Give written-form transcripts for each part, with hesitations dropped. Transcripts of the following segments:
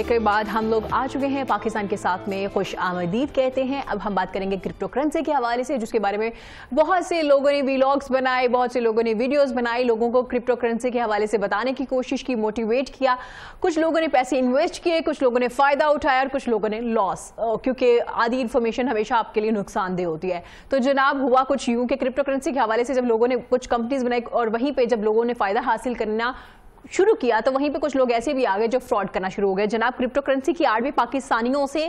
Break के बाद हम लोग आ चुके हैं पाकिस्तान के साथ में खुश आमदीद कहते हैं। अब हम बात करेंगे क्रिप्टो करेंसी के हवाले से, जिसके बारे में बहुत से लोगों ने वीलॉग्स बनाए, बहुत से लोगों ने वीडियोस बनाई, लोगों को क्रिप्टो करेंसी के हवाले से बताने की कोशिश की, मोटिवेट किया। कुछ लोगों ने पैसे इन्वेस्ट किए, कुछ लोगों ने फायदा उठाया और कुछ लोगों ने लॉस, क्योंकि आधी इन्फॉर्मेशन हमेशा आपके लिए नुकसानदेह होती है। तो जनाब हुआ कुछ यूं कि क्रिप्टो करेंसी के हवाले से जब लोगों ने कुछ कंपनीज बनाई और वहीं पे जब लोगों ने फायदा हासिल करना शुरू किया तो वहीं पे कुछ लोग ऐसे भी आ गए जो फ्रॉड करना शुरू हो गए। जनाब क्रिप्टो करेंसी की आड़ में पाकिस्तानियों से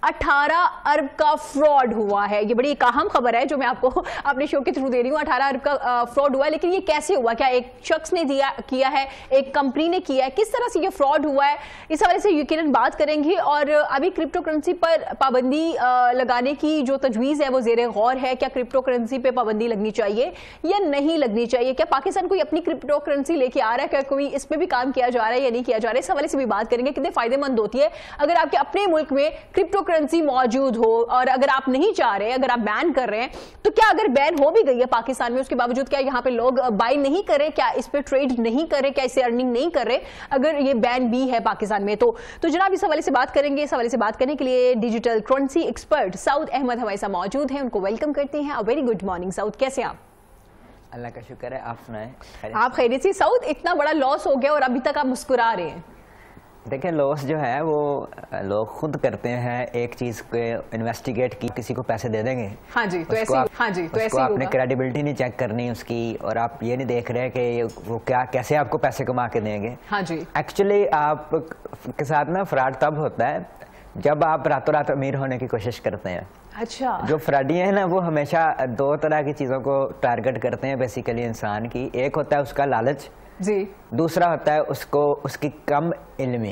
18 अरब का फ्रॉड हुआ है। ये बड़ी एक अहम खबर है जो मैं आपको अपने शो के थ्रू दे रही हूँ। 18 अरब का फ्रॉड हुआ है, लेकिन ये कैसे हुआ? क्या एक शख्स ने किया है, एक कंपनी ने किया है? किस तरह से ये फ्रॉड हुआ है, इस हवाले से यकीनन बात करेंगे। और अभी क्रिप्टो करेंसी पर पाबंदी लगाने की जो तजवीज़ है वो ज़ेरे गौर है। क्या क्रिप्टो करेंसी पर पाबंदी लगनी चाहिए या नहीं लगनी चाहिए? क्या पाकिस्तान कोई अपनी क्रिप्टो करेंसी लेके आ रहा है? क्या कोई इस पे भी काम किया जा रहा है या नहीं किया जा रहा है? इस हवाले से भी बात करेंगे। कितने फायदेमंद होती है अगर आपके अपने मुल्क में क्रिप्टो करेंसी मौजूद हो, और अगर आप नहीं चाह रहे, अगर आप बैन कर रहे हैं, तो क्या अगर बैन हो भी गई है पाकिस्तान में, उसके बावजूद क्या यहाँ पे लोग बाय नहीं करें, क्या इस पे ट्रेड नहीं करें, क्या इससे अर्निंग नहीं कर रहे अगर ये बैन भी है पाकिस्तान में? तो जनाब इस हवाले से बात करेंगे। इस हवाले से बात करने के लिए digital currency expert Saud Ahmed हमारे साथ मौजूद हैं, उनको वेलकम करते हैं। वेरी गुड मॉर्निंग सऊद, कैसे आप? अल्लाह का शुक्र है, आप सुनाएं? आप खैरियत से? सऊद, इतना बड़ा लॉस हो गया और अभी तक आप मुस्कुरा रहे हैं। देखिए, लॉस जो है वो लोग खुद करते हैं। एक चीज को इन्वेस्टिगेट की, किसी को पैसे दे देंगे, हाँ जी, तो ऐसे हाँ जी, तो ऐसे आपने क्रेडिबिलिटी नहीं चेक करनी उसकी, और आप ये नहीं देख रहे कि वो क्या कैसे आपको पैसे कमा के देंगे। हाँ जी, एक्चुअली आप के साथ ना फ्रॉड तब होता है जब आप रातों रात अमीर होने की कोशिश करते हैं। अच्छा, जो फ्रॉडी है ना वो हमेशा दो तरह की चीज़ों को टारगेट करते हैं बेसिकली इंसान की। एक होता है उसका लालच जी, दूसरा होता है उसकी कम इल्मी।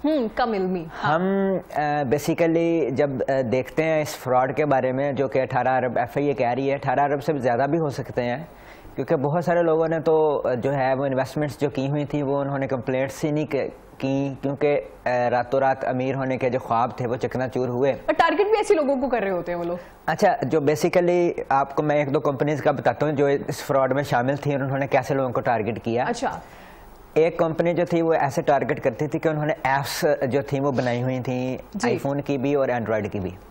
कम इल्मी। हाँ। हम बेसिकली जब देखते हैं इस फ्रॉड के बारे में, जो कि 18 अरब FIA कह रही है, 18 अरब से ज़्यादा भी हो सकते हैं, क्योंकि बहुत सारे लोगों ने तो जो है वो इन्वेस्टमेंट्स जो की हुई थी वो उन्होंने कंप्लेंट्स ही नहीं की, क्योंकि रातों रात अमीर होने के जो ख्वाब थे वो चकनाचूर हुए। और टारगेट भी ऐसे लोगों को कर रहे होते हैं वो लोग। अच्छा, जो बेसिकली आपको मैं एक दो कंपनीज का बताता हूँ जो इस फ्रॉड में शामिल थी और उन्होंने कैसे लोगों को टारगेट किया। अच्छा, एक कंपनी जो थी वो ऐसे टारगेट करती थी कि उन्होंने ऐप्स जो थी वो बनाई हुई थी, आईफोन की भी और एंड्रॉयड की भी।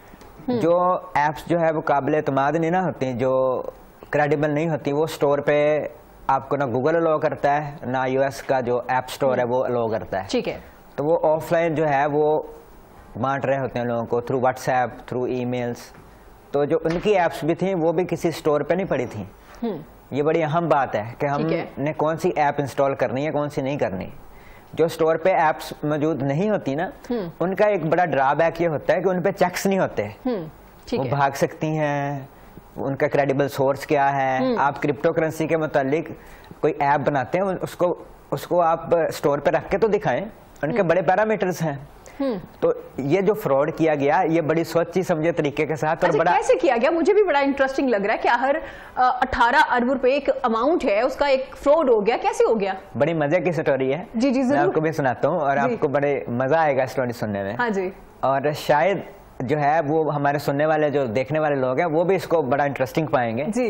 जो ऐप्स जो है वो काबिल एतमाद नहीं ना होती, जो क्रेडिबल नहीं होती, वो स्टोर पे आपको ना गूगल अलाउ करता है ना US का जो ऐप स्टोर है वो अलाउ करता है। ठीक है, तो वो ऑफलाइन जो है वो बांट रहे होते हैं लोगों को थ्रू व्हाट्सएप, थ्रू ईमेल्स। तो जो उनकी ऐप्स भी थी वो भी किसी स्टोर पे नहीं पड़ी थी। ये बड़ी अहम बात है कि हमने कौन सी ऐप इंस्टॉल करनी है, कौन सी नहीं करनी। जो स्टोर पे ऐप्स मौजूद नहीं होती ना, उनका एक बड़ा ड्रॉबैक ये होता है कि उन पे चेक्स नहीं होते, वो भाग सकती हैं, उनका क्रेडिबल सोर्स क्या है। आप क्रिप्टो करेंसी के मुतालिक कोई ऐप बनाते हैं, उसको आप स्टोर पे रख के तो दिखाएं, उनके बड़े पैरामीटर्स हैं। तो ये जो फ्रॉड किया गया ये बड़ी सोची समझे तरीके के साथ, और बड़ा कैसे किया गया मुझे भी बड़ा इंटरेस्टिंग लग रहा है कि हर 18 अरब रुपए एक अमाउंट है, उसका एक फ्रॉड हो गया। कैसे हो गया? बड़ी मजे की स्टोरी है। जी जी, मैं आपको भी सुनाता हूँ और आपको बड़े मजा आएगा स्टोरी सुनने में। हाँ जी, और शायद जो है वो हमारे सुनने वाले जो देखने वाले लोग हैं वो भी इसको बड़ा इंटरेस्टिंग पाएंगे जी।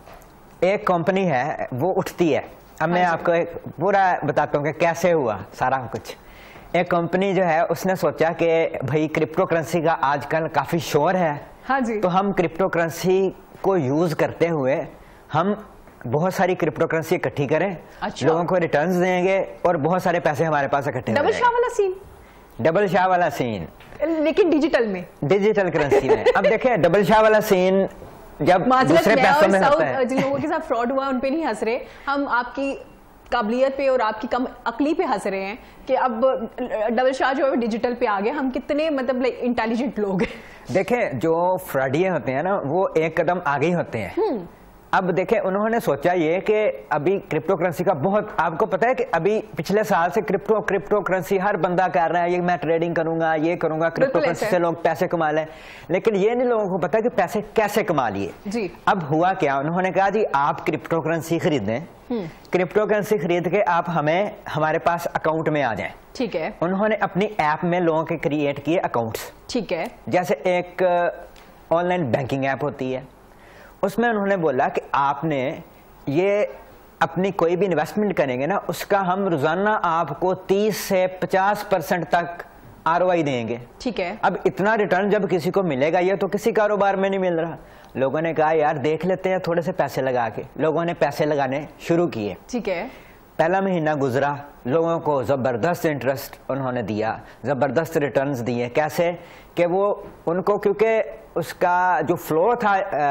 एक कंपनी है वो उठती है। अब मैं आपको एक पूरा बताता हूँ कि कैसे हुआ सारा कुछ। एक कंपनी जो है उसने सोचा कि भाई क्रिप्टो करेंसी का आजकल काफी शोर है, हाँ जी, तो हम क्रिप्टो करेंसी को यूज करते हुए हम बहुत सारी क्रिप्टो करेंसी इकट्ठी करें। अच्छा। लोगों को रिटर्न्स देंगे और बहुत सारे पैसे हमारे पास इकट्ठे। डबल शाह वाला सीन, डबल शाह वाला सीन, लेकिन डिजिटल में, डिजिटल करेंसी में। अब देखिए डबल शाह वाला सीन जब दूसरे पैसों में होता है। जिन लोगों के साथ फ्रॉड हुआ उन पे नहीं हंस रहे हम, आपकी काबिलियत पे और आपकी कम अकली पे हंस रहे हैं कि अब डबल शाह जो है डिजिटल पे आ गए। हम कितने मतलब इंटेलिजेंट लोग हैं। देखें, जो फ्रॉडिये होते हैं ना वो एक कदम आगे ही होते हैं। अब देखें, उन्होंने सोचा ये कि अभी क्रिप्टो करेंसी का बहुत, आपको पता है कि अभी पिछले साल से क्रिप्टो करेंसी हर बंदा कर रहा है, ये मैं ट्रेडिंग करूंगा, ये करूंगा, क्रिप्टो करेंसी से लोग पैसे कमा लें, लेकिन ये नहीं लोगों को पता कि पैसे कैसे कमा लिए जी। अब हुआ क्या, उन्होंने कहा जी आप क्रिप्टो करेंसी खरीदें, क्रिप्टो करेंसी खरीद के आप हमारे पास अकाउंट में आ जाएं। ठीक है, उन्होंने अपनी ऐप में लोगों के क्रिएट किए अकाउंट्स। ठीक है, जैसे एक ऑनलाइन बैंकिंग ऐप होती है, उसमें उन्होंने बोला कि आपने ये अपनी कोई भी इन्वेस्टमेंट करेंगे ना, उसका हम रोजाना आपको 30 से 50% तक ROI देंगे। ठीक है। अब इतना रिटर्न जब किसी को मिलेगा, ये तो किसी कारोबार में नहीं मिल रहा। लोगों ने कहा यार देख लेते हैं थोड़े से पैसे लगा के। लोगों ने पैसे लगाने शुरू किए। ठीक है। पहला महीना गुजरा, लोगों को ज़बरदस्त इंटरेस्ट उन्होंने दिया, ज़बरदस्त रिटर्न्स दिए। कैसे कि वो उनको, क्योंकि उसका जो फ्लो था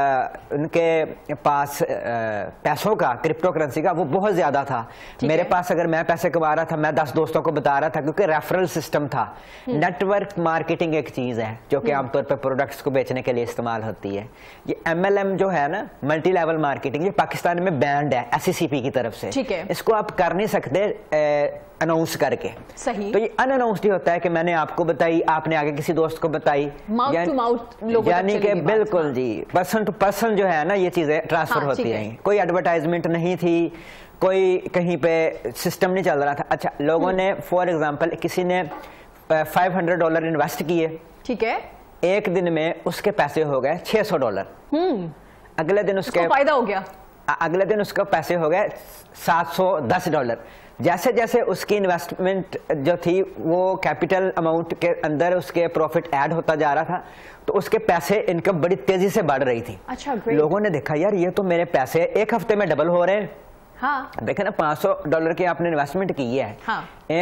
उनके पास पैसों का, क्रिप्टो करेंसी का, वो बहुत ज़्यादा था। मेरे पास अगर मैं पैसे कमा रहा था, मैं 10 दोस्तों को बता रहा था, क्योंकि रेफरल सिस्टम था। नेटवर्क मार्केटिंग एक चीज़ है जो कि आमतौर पर प्रोडक्ट्स को बेचने के लिए इस्तेमाल होती है। ये MLM जो है ना, मल्टी लेवल मार्केटिंग, ये पाकिस्तान में बैंड है SECP की तरफ से। ठीक है। इसको आप कर नहीं सकते अनाउंस करके। सही। तो ये अनअनाउंस्ड ही होता है कि मैंने आपको बताई, आपने आगे किसी दोस्त को बताई, माउथ टू माउथ लोगों तक यानी कि बिल्कुल जी, पर्सन टू पर्सन जो है ना, ये चीजें ट्रांसफर होती हैं। कोई एडवर्टाइजमेंट नहीं थी, कोई कहीं पे सिस्टम नहीं चल रहा था। अच्छा, लोगों ने फॉर एग्जांपल किसी ने $500 इन्वेस्ट किए। ठीक है। एक दिन में उसके पैसे हो गए $600। अगले दिन उसके फायदा हो गया, अगले दिन उसके पैसे हो गए $710। जैसे जैसे उसकी इन्वेस्टमेंट जो थी वो कैपिटल अमाउंट के अंदर उसके प्रॉफिट ऐड होता जा रहा था, तो उसके पैसे इनकम बड़ी तेजी से बढ़ रही थी। अच्छा, लोगों ने देखा यार ये तो मेरे पैसे एक हफ्ते में डबल हो रहे हैं। हाँ। देखे ना, $500 की आपने इन्वेस्टमेंट की है। हाँ।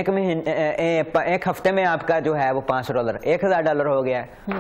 एक हफ्ते में आपका जो है वो $500 $1000 हो गया है।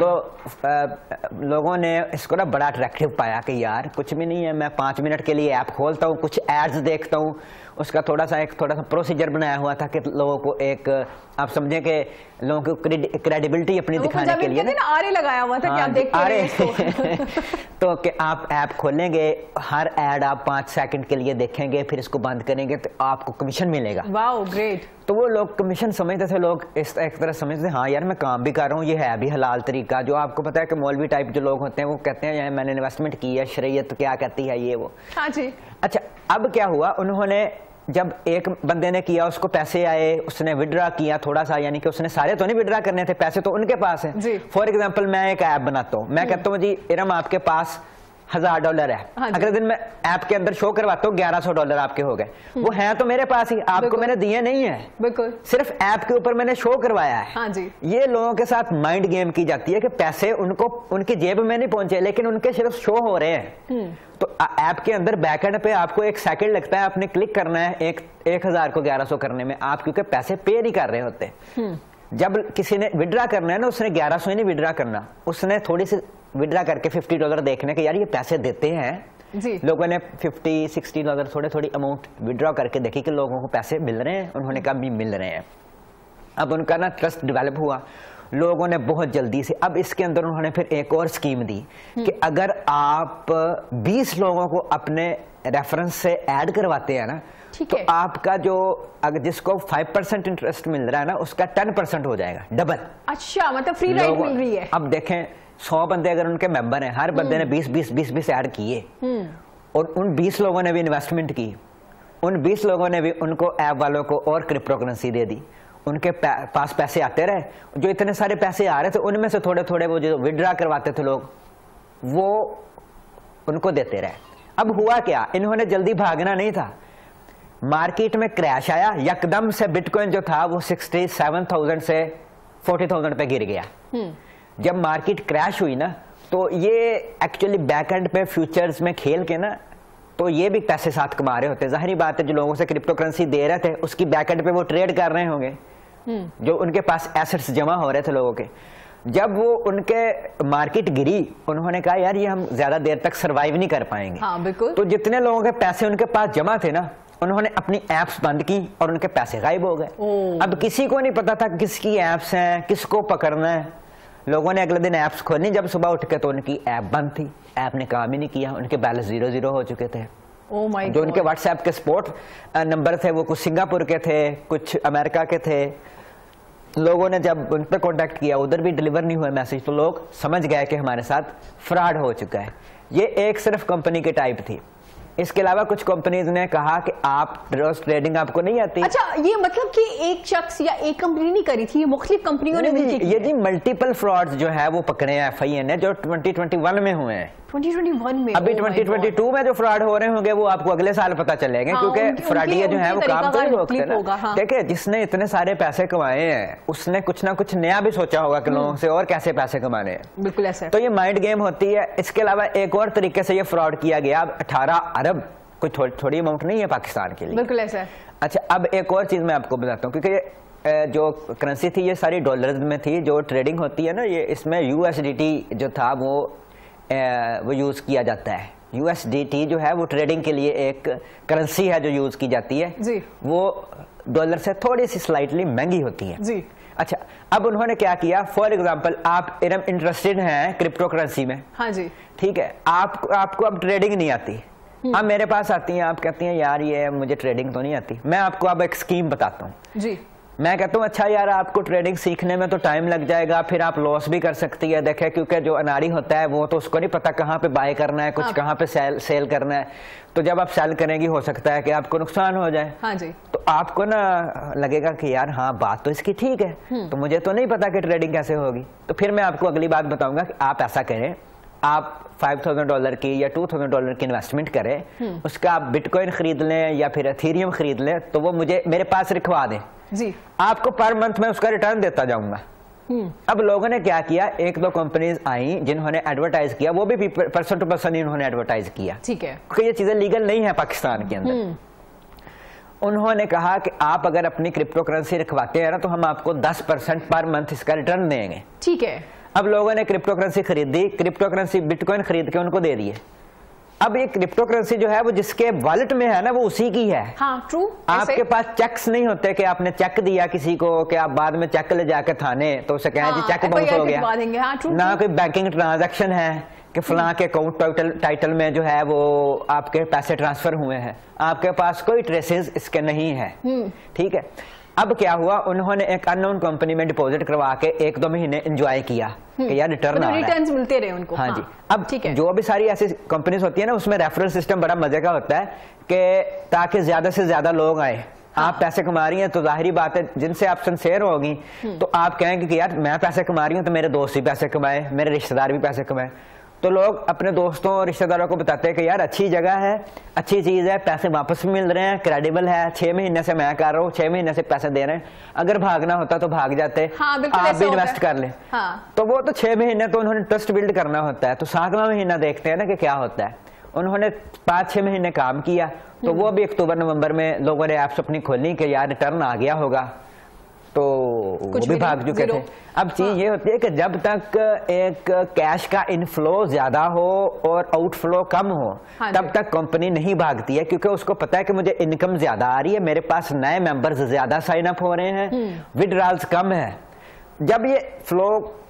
तो लोगों ने इसको ना बड़ा अट्रैक्टिव पाया कि यार कुछ भी नहीं है, मैं 5 मिनट के लिए ऐप खोलता हूँ, कुछ एड्स देखता हूँ, उसका थोड़ा सा प्रोसीजर बनाया हुआ था कि लोगों को एक, आप समझे कि लोगों को क्रेडिबिलिटी अपनी दिखाने के लिए ना आरे लगाया हुआ था कि आप देखते रहे इसको। तो कि आप ऐप खोलेंगे, हर ऐड आप 5 सेकंड के लिए देखेंगे, फिर इसको बंद करेंगे तो आपको कमीशन मिलेगा। Wow, great. तो वो लोग कमीशन समझते थे, लोग इस एक तरह समझते थे हाँ यार मैं काम भी कर रहा हूँ, ये है भी हलाल तरीका। जो आपको पता है कि मौलवी टाइप जो लोग होते हैं वो कहते हैं यार मैंने इन्वेस्टमेंट की है, शरीयत तो क्या कहती है ये वो। हाँ जी। अच्छा, अब क्या हुआ, उन्होंने जब एक बंदे ने किया, उसको पैसे आए, उसने विड्रा किया थोड़ा सा, यानी कि उसने सारे तो नहीं विड्रा करने थे, पैसे तो उनके पास है। फॉर एग्जाम्पल मैं एक ऐप बनाता हूँ, मैं कहता हूँ जी इरम आपके पास $1000 है। हाँ, अगले दिन मैं ऐप के अंदर शो करवाता हूँ $1100 आपके हो गए। वो हैं तो मेरे पास ही, आपको मैंने दिए नहीं है, बिल्कुल, सिर्फ ऐप के ऊपर मैंने शो करवाया है। हाँ जी। ये लोगों के साथ माइंड गेम की जाती है कि पैसे उनको उनकी जेब में नहीं पहुंचे, लेकिन उनके सिर्फ शो हो रहे हैं। तो ऐप के अंदर बैकएंड पे आपको 1 सेकंड लगता है, आपने क्लिक करना है 1000 को 1100 करने में, आप क्योंकि पैसे पे नहीं कर रहे होते। जब किसी ने विड्रा करना है ना, उसने 1100 ही नहीं विड्रा करना, उसने थोड़ी सी विड्रा करके $50 देखने के यार ये पैसे देते हैं जी। लोगों ने $50-60 थोड़े अमाउंट विड्रॉ करके देखी कि लोगों को पैसे मिल रहे हैं, उन्होंने कहा भी मिल रहे हैं। अब उनका ना ट्रस्ट डेवलप हुआ, लोगों ने बहुत जल्दी से, अब इसके अंदर उन्होंने फिर एक और स्कीम दी कि अगर आप 20 लोगों को अपने रेफरेंस से ऐड करवाते हैं ना, तो आपका जो अगर जिसको 5% इंटरेस्ट मिल रहा है ना, उसका 10% हो जाएगा, डबल। अच्छा, मतलब फ्री राइड मिल रही है। अब देखें 100 बंदे अगर उनके मेंबर हैं, हर बंदे ने 20-20 ऐड किए और उन 20 लोगों ने भी इन्वेस्टमेंट की, उन 20 लोगों ने भी उनको ऐप वालों को और क्रिप्टो करेंसी दे दी, उनके पास पैसे आते रहे। जो इतने सारे पैसे आ रहे थे उनमें से थोड़े वो जो विड्रा करवाते थे लोग, वो उनको देते रहे। अब हुआ क्या, इन्होंने जल्दी भागना नहीं था, मार्केट में क्रैश आया, यकदम से बिटकॉइन जो था वो 67,000 से 40,000 पे गिर गया। जब मार्केट क्रैश हुई ना, तो ये एक्चुअली बैकएंड पे फ्यूचर्स में खेल के ना, तो ये भी पैसे साथ कमा रहे होते। जाहिर बात है जो लोगों से क्रिप्टो करेंसी दे रहे थे उसकी बैकएंड पे वो ट्रेड कर रहे होंगे, जो उनके पास एसेट्स जमा हो रहे थे लोगों के। जब वो उनके मार्केट गिरी, उन्होंने कहा यार ये हम ज्यादा देर तक सरवाइव नहीं कर पाएंगे। हाँ, बिल्कुल। तो जितने लोगों के पैसे उनके पास जमा थे ना, उन्होंने अपनी एप्स बंद की और उनके पैसे गायब हो गए। अब किसी को नहीं पता था किसकी एप्स हैं, किसको पकड़ना है। लोगों ने अगले दिन एप्स खोलनी, जब सुबह उठ के तो उनकी ऐप बंद थी, ऐप ने काम ही नहीं किया, उनके बैलेंस 0 हो चुके थे। जो उनके व्हाट्सएप के सपोर्ट नंबर थे वो कुछ सिंगापुर के थे, कुछ अमेरिका के थे। लोगों ने जब उन पर कॉन्टैक्ट किया, उधर भी डिलीवर नहीं हुआ मैसेज, तो लोग समझ गए कि हमारे साथ फ्रॉड हो चुका है। ये एक सिर्फ कंपनी के टाइप थी, इसके अलावा कुछ कंपनीज ने कहा कि आप रोज ट्रेडिंग आपको नहीं आती। अच्छा, ये मतलब कि एक शख्स या एक कंपनी नहीं करी थी, ये मुख्तलिफ कंपनियों ने मिलकर ये जी मल्टीपल फ्रॉड्स जो है वो पकड़े हैं FIA ने, जो 2021 में हुए हैं। 2021 में अभी 2022 में जो फ्रॉड हो रहे होंगे वो आपको अगले साल पता चलेंगे। हाँ, क्योंकि फ्रॉडिया जो है वो काम तो नहीं रोकते ना। हाँ। देखिए, जिसने इतने सारे पैसे कमाए हैं उसने कुछ ना कुछ नया भी सोचा होगा कि लोगों से और कैसे पैसे कमाने हैं। बिल्कुल ऐसा। तो ये माइंड गेम होती है। इसके अलावा एक और तरीके से ये फ्रॉड किया गया। 18 अरब कोई थोड़ी अमाउंट नहीं है पाकिस्तान के लिए। बिल्कुल ऐसा। अच्छा, अब एक और चीज मैं आपको बताता हूँ, क्योंकि जो करेंसी थी ये सारी डॉलर्स में थी। जो ट्रेडिंग होती है ना, ये इसमें USDT जो था वो यूज किया जाता है। USDT जो है वो ट्रेडिंग के लिए एक करेंसी है जो यूज की जाती है जी। वो डॉलर से थोड़ी सी स्लाइटली महंगी होती है जी। अच्छा, अब उन्होंने क्या किया, फॉर एग्जांपल आप इंटरेस्टेड हैं क्रिप्टो करेंसी में। हाँ जी, ठीक है। आपको अब ट्रेडिंग नहीं आती, अब मेरे पास आती हैं, आप कहती हैं यार ये मुझे ट्रेडिंग तो नहीं आती। मैं आपको अब एक स्कीम बताता हूँ जी। मैं कहता हूँ अच्छा यार, आपको ट्रेडिंग सीखने में तो टाइम लग जाएगा, फिर आप लॉस भी कर सकती है। देखे, क्योंकि जो अनाड़ी होता है वो तो उसको नहीं पता कहाँ पे बाय करना है, कुछ कहाँ पे सेल करना है। तो जब आप सेल करेंगी हो सकता है कि आपको नुकसान हो जाए। हाँ जी। तो आपको ना लगेगा कि यार हाँ, बात तो इसकी ठीक है, तो मुझे तो नहीं पता कि ट्रेडिंग कैसे होगी। तो फिर मैं आपको अगली बात बताऊंगा कि आप ऐसा करें, आप $5,000 की या $2,000 की इन्वेस्टमेंट करें, उसका आप बिटकॉइन खरीद लें या फिर एथेरियम खरीद लें, तो वो मुझे मेरे पास रखवा दें जी। आपको पर मंथ में उसका रिटर्न देता जाऊंगा। अब लोगों ने क्या किया, एक दो कंपनीज आई जिन्होंने एडवर्टाइज किया, वो भी पर्सन टू पर्सन इन्होंने एडवर्टाइज किया, ठीक है, क्योंकि ये चीजें लीगल नहीं है पाकिस्तान के अंदर। उन्होंने कहा कि आप अगर अपनी क्रिप्टो करेंसी रखवाते हैं ना, तो हम आपको 10% पर मंथ इसका रिटर्न देंगे, ठीक है। अब लोगों ने क्रिप्टो करेंसी खरीदी, क्रिप्टो करेंसी बिटकॉइन खरीद के उनको दे दिए। अब ये क्रिप्टो करेंसी जो है वो जिसके वॉलेट में है ना, वो उसी की है। हाँ, ट्रू। आपके पास चेक्स नहीं होते कि आपने चेक दिया किसी को कि आप बाद में चेक ले जाके थाने तो उसे कहें जी चेक बाउंस हो गया। हाँ, ना कोई बैंकिंग ट्रांजैक्शन है कि फलां के अकाउंट टाइटल में जो है वो आपके पैसे ट्रांसफर हुए हैं। आपके पास कोई ट्रेसेस इसके नहीं है, ठीक है। अब क्या हुआ, उन्होंने एक अननोन कंपनी में डिपॉजिट करवा के 1-2 महीने एंजॉय किया कि यार रिटर्न आ रहा है, रिटर्न्स मिलते रहे उनको। हाँ जी। अब जो भी सारी ऐसी कंपनीज होती है ना, उसमें रेफरल सिस्टम बड़ा मजे का होता है कि ताकि ज्यादा से ज्यादा लोग आए। आप पैसे कमा रही हैं तो जाहिर बात है जिनसे आप सिंसेयर होगी तो आप कहेंगे कि यार मैं पैसे कमा रही हूँ तो मेरे दोस्त भी पैसे कमाए, मेरे रिश्तेदार भी पैसे कमाए। तो लोग अपने दोस्तों और रिश्तेदारों को बताते हैं कि यार अच्छी जगह है, अच्छी चीज है, पैसे वापस भी मिल रहे हैं, क्रेडिबल है, 6 महीने से मैं कर रहा हूँ, 6 महीने से पैसे दे रहे हैं। अगर भागना होता तो भाग जाते। हाँ, आप भी इन्वेस्ट कर ले। हाँ। तो वो तो 6 महीने तो उन्होंने ट्रस्ट बिल्ड करना होता है, तो 7वां महीना देखते हैं ना कि क्या होता है। उन्होंने 5-6 महीने काम किया, तो वो भी अक्टूबर-नवंबर में लोगों ने ऐप्स अपनी खोली कि यार रिटर्न आ गया होगा, तो वो भी भाग चुके थे। अब चीज ये होती है कि जब तक एक कैश का इनफ्लो ज्यादा हो और आउटफ्लो कम हो, तब तक कंपनी नहीं भागती है, क्योंकि उसको पता है कि मुझे इनकम ज्यादा आ रही है, मेरे पास नए मेंबर्स ज्यादा साइन अप हो रहे हैं, विड्रॉल्स कम है। जब ये फ्लो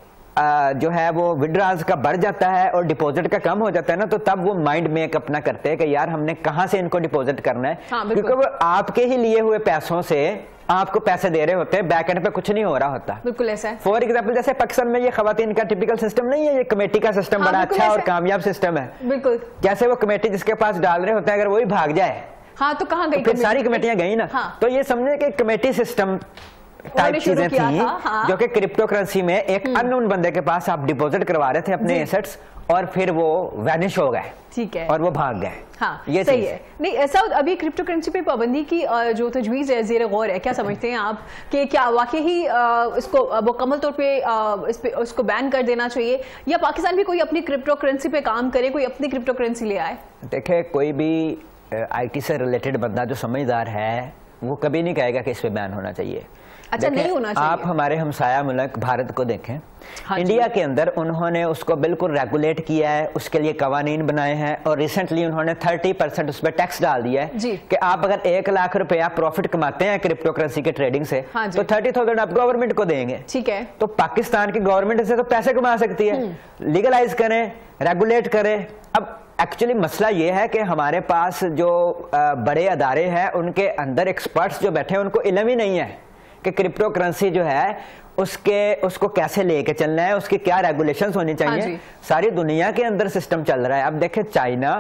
जो है वो विड्रॉल्स का बढ़ जाता है और डिपॉजिट का कम हो जाता है ना, तो तब वो माइंड मेक अपना करते हैं कि यार हमने कहां से इनको डिपॉजिट करना है। हाँ, क्योंकि वो आपके ही लिए हुए पैसों से आपको पैसे दे रहे होते हैं, बैक एंड पे कुछ नहीं हो रहा होता। बिल्कुल ऐसा है। फॉर एग्जांपल जैसे पाकिस्तान में ये खवातीन का टिपिकल सिस्टम नहीं है, ये कमेटी का सिस्टम। हाँ, बड़ा अच्छा और कामयाब सिस्टम है। बिल्कुल। जैसे वो कमेटी जिसके पास डाल रहे होते हैं, अगर वही भाग जाए, हाँ, तो कहाँ गई? तो फिर सारी कमेटियां गई ना। हाँ। तो ये समझे कि कमेटी सिस्टम टाइप चीजें थी। हाँ। जो कि क्रिप्टो करेंसी में एक अननोन बंदे के पास आप डिपॉजिट करवा रहे थे अपने एसेट्स, और फिर वो वैनिश हो गए, ठीक है, और वो भाग गए। हाँ, ये सही है। नहीं, ऐसा अभी क्रिप्टो करेंसी पे पाबंदी की जो तजवीज़ है ज़ेर गौर है, क्या समझते हैं आप कि क्या वाकई ही इसको मुकम्मल तौर पे इस पे उसको बैन कर देना चाहिए, या पाकिस्तान भी कोई अपनी क्रिप्टो करेंसी पे काम करे, कोई अपनी क्रिप्टो करेंसी ले आए? देखे, कोई भी IT से रिलेटेड बंदा जो समझदार है वो कभी नहीं कहेगा कि इस पे बैन होना चाहिए। अच्छा, नहीं होना चाहिए। आप हमारे हमसाया मुल्क भारत को देखें। हाँ, इंडिया के अंदर उन्होंने उसको बिल्कुल रेगुलेट किया है, उसके लिए कवानीन बनाए हैं, और रिसेंटली उन्होंने 30% उस पर टैक्स डाल दिया है कि आप अगर 1 लाख रुपया प्रॉफिट कमाते हैं क्रिप्टो करेंसी के ट्रेडिंग से, हाँ, तो 30,000 आप गवर्नमेंट को देंगे, ठीक है। तो पाकिस्तान की गवर्नमेंट से तो पैसे कमा सकती है। लीगलाइज करें, रेगुलेट करें। अब एक्चुअली मसला ये है कि हमारे पास जो बड़े अदारे हैं उनके अंदर एक्सपर्ट्स जो बैठे हैं उनको इल्म ही नहीं है कि क्रिप्टो करेंसी जो है उसको कैसे लेके चलना है, उसकी क्या रेगुलेशंस होनी चाहिए। हाँ, सारी दुनिया के अंदर सिस्टम चल रहा है। अब देखें, चाइना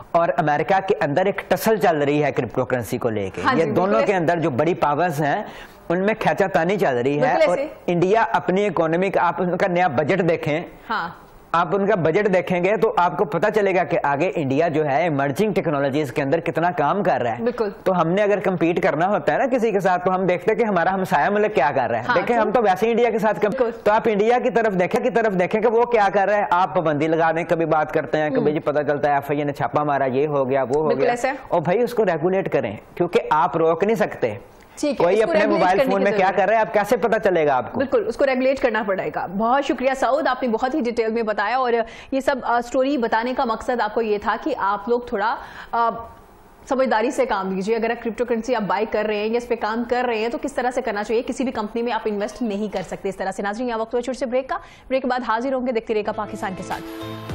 और अमेरिका के अंदर एक टसल चल रही है क्रिप्टो करेंसी को लेके। हाँ ये दोनों के अंदर जो बड़ी पावर्स हैं उनमें खींचातानी चल रही है। और इंडिया अपनी इकोनॉमी का, आप उनका नया बजट देखें, हाँ, आप उनका बजट देखेंगे तो आपको पता चलेगा कि आगे इंडिया जो है इमर्जिंग टेक्नोलॉजीज के अंदर कितना काम कर रहा है। बिल्कुल। तो हमने अगर कम्पीट करना होता है ना किसी के साथ, तो हम देखते हैं कि हमारा हमसाया मुल्क क्या कर रहा है। हाँ, देखें हम तो वैसे इंडिया के साथ तो आप इंडिया की तरफ देखें कि वो क्या कर रहा है। आप पाबंदी लगाने कभी बात करते हैं, कभी जी पता चलता है FIA ने छापा मारा, ये हो गया वो हो गया, और भाई उसको रेगुलेट करें, क्योंकि आप रोक नहीं सकते। कोई अपने मोबाइल फोन में क्या कर रहा है, आप कैसे पता चलेगा आपको? बिल्कुल, उसको रेगुलेट करना पड़ेगा। बहुत शुक्रिया सऊद, आपने बहुत ही डिटेल में बताया, और ये सब स्टोरी बताने का मकसद आपको ये था कि आप लोग थोड़ा समझदारी से काम लीजिए। अगर आप क्रिप्टो करेंसी आप बाय कर रहे हैं या इस पे काम कर रहे हैं तो किस तरह से करना चाहिए। किसी भी कंपनी में आप इन्वेस्ट नहीं कर सकते इस तरह से। नाज़रीन, यहाँ वक्त हुआ छोटे से ब्रेक का। ब्रेक के बाद हाजिर होंगे, देखते रहेगा पाकिस्तान के साथ।